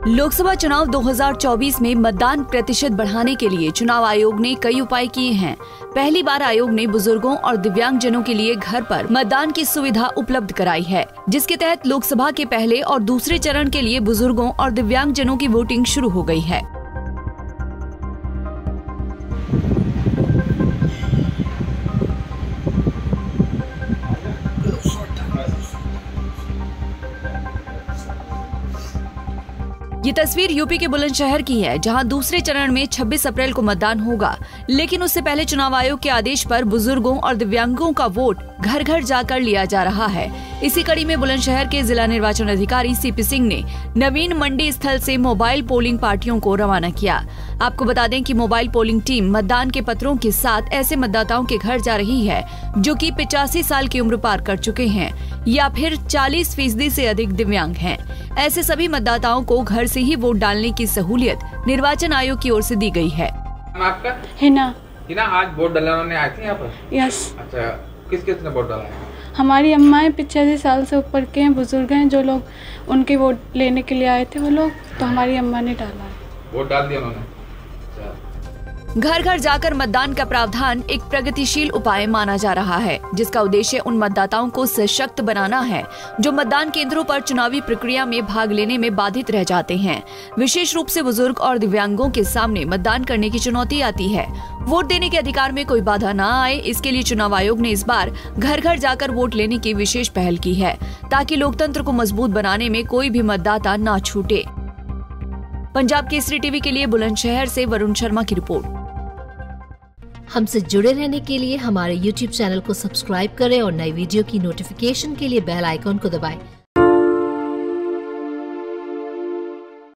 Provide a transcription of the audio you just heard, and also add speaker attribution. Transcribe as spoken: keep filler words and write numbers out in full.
Speaker 1: लोकसभा चुनाव दो हज़ार चौबीस में मतदान प्रतिशत बढ़ाने के लिए चुनाव आयोग ने कई उपाय किए हैं। पहली बार आयोग ने बुजुर्गों और दिव्यांगजनों के लिए घर पर मतदान की सुविधा उपलब्ध कराई है, जिसके तहत लोकसभा के पहले और दूसरे चरण के लिए बुजुर्गों और दिव्यांगजनों की वोटिंग शुरू हो गई है। ये तस्वीर यूपी के बुलंदशहर की है, जहां दूसरे चरण में छब्बीस अप्रैल को मतदान होगा, लेकिन उससे पहले चुनाव आयोग के आदेश पर बुजुर्गों और दिव्यांगों का वोट घर घर जाकर लिया जा रहा है। इसी कड़ी में बुलंदशहर के जिला निर्वाचन अधिकारी सीपी सिंह ने नवीन मंडी स्थल से मोबाइल पोलिंग पार्टियों को रवाना किया। आपको बता दें कि मोबाइल पोलिंग टीम मतदान के पत्रों के साथ ऐसे मतदाताओं के घर जा रही है जो कि पिचासी साल की उम्र पार कर चुके हैं या फिर चालीस फीसदी से अधिक दिव्यांग हैं। ऐसे सभी मतदाताओं को घर से ही वोट डालने की सहूलियत निर्वाचन आयोग की ओर से दी गई है।
Speaker 2: आपका
Speaker 3: हिना
Speaker 2: हिना आज वोट डालने आए थे यहाँ पर?
Speaker 3: यस।
Speaker 2: अच्छा, किस किस ने वोट डाला है?
Speaker 3: हमारी अम्माएं पिचासी साल से ऊपर के हैं, बुजुर्ग हैं, जो लोग उनके वोट लेने के लिए आए थे वो लोग, तो हमारी अम्मा ने डाला है।
Speaker 2: वोट डाल दिया उन्होंने।
Speaker 1: घर घर जाकर मतदान का प्रावधान एक प्रगतिशील उपाय माना जा रहा है, जिसका उद्देश्य उन मतदाताओं को सशक्त बनाना है जो मतदान केंद्रों पर चुनावी प्रक्रिया में भाग लेने में बाधित रह जाते हैं। विशेष रूप से बुजुर्ग और दिव्यांगों के सामने मतदान करने की चुनौती आती है। वोट देने के अधिकार में कोई बाधा न आए, इसके लिए चुनाव आयोग ने इस बार घर घर जाकर वोट लेने की विशेष पहल की है, ताकि लोकतंत्र को मजबूत बनाने में कोई भी मतदाता न छूटे। पंजाब केसरी टीवी के लिए बुलंदशहर से वरुण शर्मा की रिपोर्ट।
Speaker 4: हमसे जुड़े रहने के लिए हमारे यूट्यूब चैनल को सब्सक्राइब करें और नई वीडियो की नोटिफिकेशन के लिए बेल आइकॉन को दबाएं।